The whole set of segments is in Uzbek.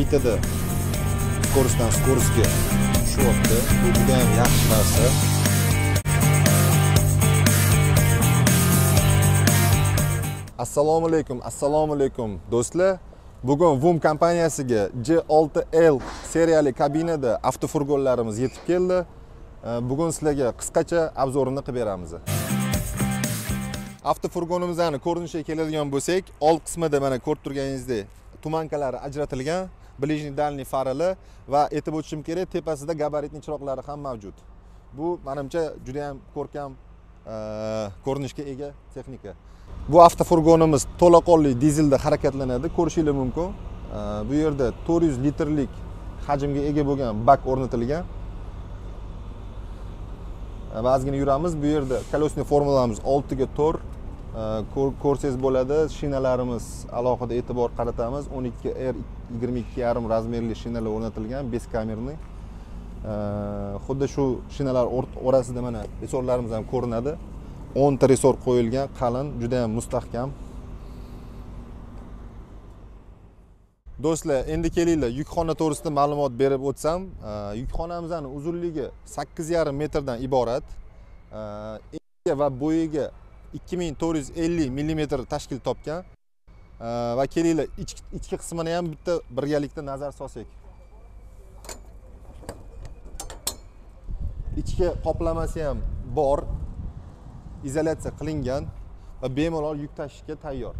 bitada skorostdan skorostga tushyapti. Bu juda ham yaxshi narsa. Assalomu alaykum do'stlar. Bugun VUM kompaniyasiga J6L seriyali kabinada avtofurgonlarimiz yetib keldi. Bugun sizlarga qisqacha obzorini qilib beramiz. Avtofurgonimizning ko'rinishiga keladigan bo'lsak, old qismida mana ko'rib turganingizdek tumankalari ajratilgan, blижний дальний farali va aytib o'tishim kerak, tepasida gabaritli chiroqlari ham mavjud. Bu menimcha juda ham ko'rkam ko'rinishga ega texnika. Bu avtofurgonimiz to'laqonli dizelda harakatlanadi, ko'rishingiz mumkin. Bu yerda 400 litrlik hajmga ega bo'lgan bak o'rnatilgan. Ozgina yuramiz. Bu yerda kolesniy formularimiz 6 ga 4 ko'rsangiz bo'ladi. Shinalarimiz alohida e'tibor qaratamiz. 12R 22,5 razmerli shinalar o'rnatilgan, 5 kamerli. Xuddi shu shinalar orasida mana resorlarimiz ham ko'rinadi. 10 ta resor qo'yilgan, qalin, juda ham mustahkam. Do'stlar, endi kelinglar, yukxona to'g'risida ma'lumot berib o'tsam. Yukxonamizning uzunligi 8,5 metrdan iborat. Eniga va bo'yiga 2450 mm tashkil topgan. Va kelinglar, ichki qismini ham bitta birgalikda nazar solsak. Ichki qoplamasi ham bor. İzolyatsiya qilingan va bemalol yuk tashishga tayyor.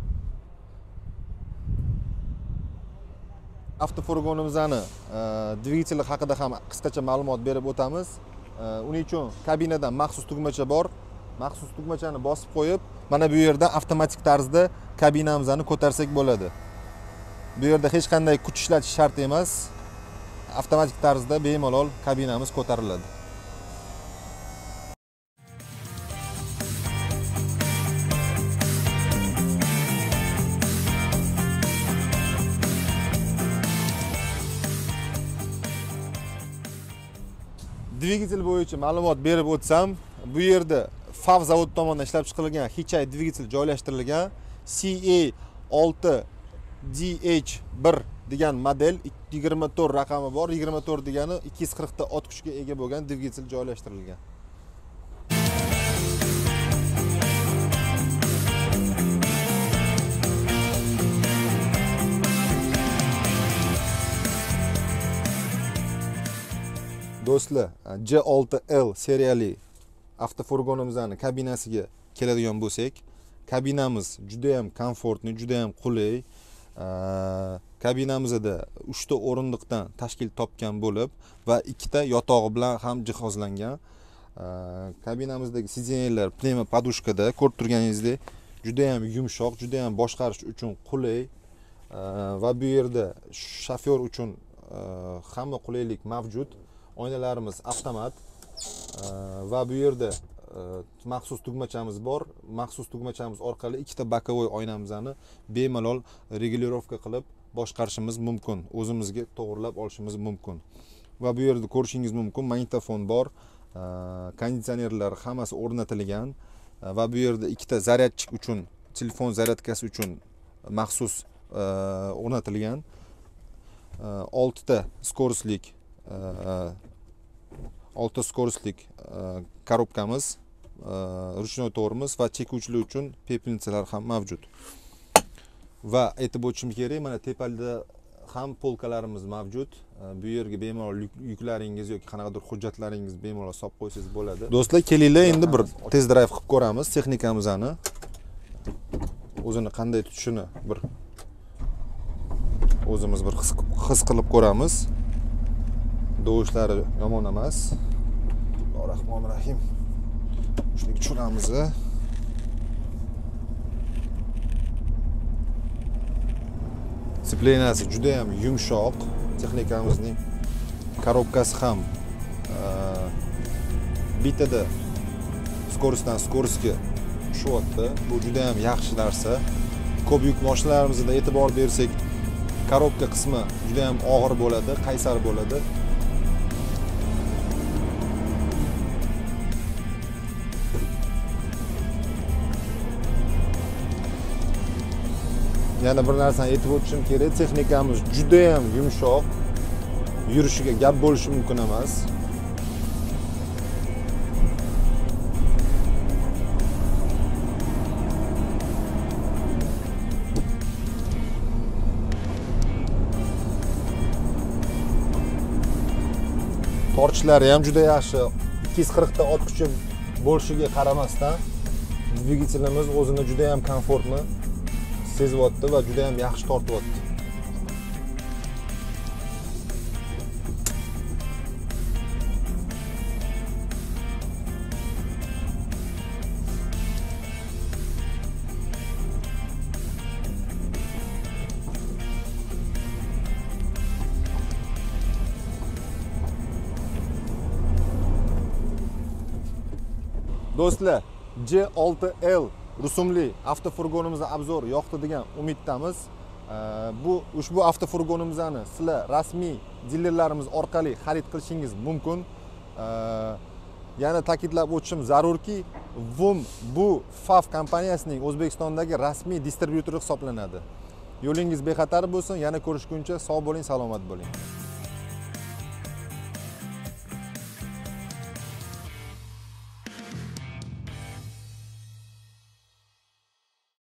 Avtofurgonimizning dvigateli haqida ham qisqacha ma'lumot berib o'tamiz. Uning uchun kabinadan maxsus tugmacha bor. Maxsus tugmachani bosib qo'yib, mana bu yerda avtomatik tarzda kabinamizni ko'tarsak bo'ladi. Bu yerda hech qanday kuch ishlatish shart emas. Avtomatik tarzda bemalol kabinamiz ko'tariladi. Dvigatel bo'yicha ma'lumot berib o'tsam, bu yerda FAV zavod tomonidan ishlab chiqarilgan Hichai dvigatel joylashtirilgan. CA6DH1 degan model 24 raqami bor. 24 degani 240 ta ot kuchga ega bo'lgan dvigatel joylashtirilgan. Do'stlar, J6L seriyali avtofurgonimizning kabinasiga keladigan bo'lsak, kabinamiz juda ham komfortli, juda ham qulay. Kabinamizda 3 ta o'rindiqdan tashkil topgan bo'lib va 2 ta yotog'i bilan ham jihozlangan. Kabinamizdagi sidyenyalar pnevmo podushkada, ko'rib turganingizdek, juda ham yumshoq, juda ham boshqarish uchun qulay va bu yerda shofyor uchun hamma qulaylik mavjud. Oynalarimiz avtomat va bu yerda maxsus tugmachamiz bor. Maxsus tugmachamiz orqali 2 ta bokovoy oynamizni bemalol regulirovka qilib boshqarishimiz mumkin. O'zimizga to'g'rilab olishimiz mumkin. Va bu yerda ko'rishingiz mumkin, magnitofon bor, konditsionerlar hammasi o'rnatilgan va bu yerda 2 ta zaryadchik uchun, telefon zaryadkasi uchun maxsus o'rnatilgan. 6 ta skorostlik 6 skorostlik korobkamiz, ruchnoy to'rimiz va chekuvchilar uchun pepelnisalar ham mavjud. Va aytib o'tishim kerak, mana tepada ham polkalarimiz mavjud. Bu yerga bemalol yuklaringiz yoki qanaqadir hujjatlaringiz bemalol solib qo'ysangiz bo'ladi. Do'stlar, kelinglar, endi bir test drive qilib ko'ramiz texnikamizni. O'zini qanday tutishini o'zimiz bir his qilib ko'ramiz. Doğuşları yomon emas. Bismillahirrahmanirrahim. Shunga tushiramiz. Displeyinasi juda ham yumshoq. Texnikamizning korobkasi ham bitada skorostdan skorostga tushyapti. Bu juda ham yaxshi narsa. Ko'p yuk mashinalarimizda e'tibor bersak, korobka qismi juda ham og'ir bo'ladi, qaysar bo'ladi. yana bir narsani aytib o'tishim kerak, texnikamiz juda ham yumshoq, yurishiga gap bo'lishi mumkin emas. Torchlari ham juda yaxshi. 240 ta ot kuchi bo'lishiga qaramasdan dvigatelimiz o'zini juda ham komfortni sezyapti va juda ham yaxshi tortyapti. Do'stlar, C6L rusumli avtofurgonimizni obzori yoqdi degan umiddamiz. Ushbu avtofurgonimizni sizlar rasmiy dilerlarimiz orqali xarid qilishingiz mumkin. Yana ta'kidlab o'tishim zarurki, VUM bu FAV kompaniyasining O'zbekistondagi rasmiy distribyutori hisoblanadi. Yo'lingiz bexatar bo'lsin. Yana ko'rishguncha sog' bo'ling, salomat bo'ling.